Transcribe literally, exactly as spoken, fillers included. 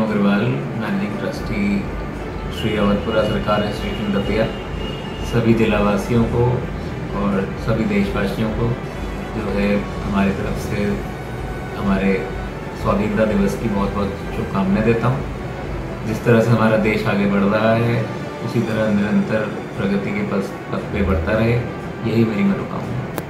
अभिनव Agrawal, managing trustee Shri Awadhpura Sarkar institution Datia, सभी जिलावासियों को और सभी देशवासियों को जो है हमारी तरफ से हमारे स्वाधीनता दिवस की बहुत बहुत शुभकामनाएं देता हूँ। जिस तरह से हमारा देश आगे बढ़ रहा है उसी तरह निरंतर प्रगति के पथ पे बढ़ता रहे, यही मेरी मनोकामना है।